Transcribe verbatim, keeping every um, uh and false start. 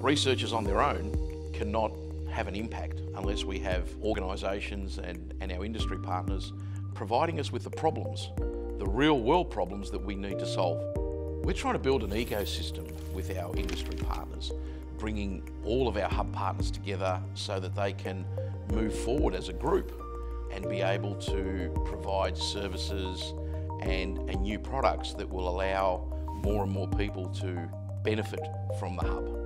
Researchers on their own cannot have an impact unless we have organisations and, and our industry partners providing us with the problems, the real world problems that we need to solve. We're trying to build an ecosystem with our industry partners, bringing all of our hub partners together so that they can move forward as a group and be able to provide services and, and new products that will allow more and more people to benefit from the hub.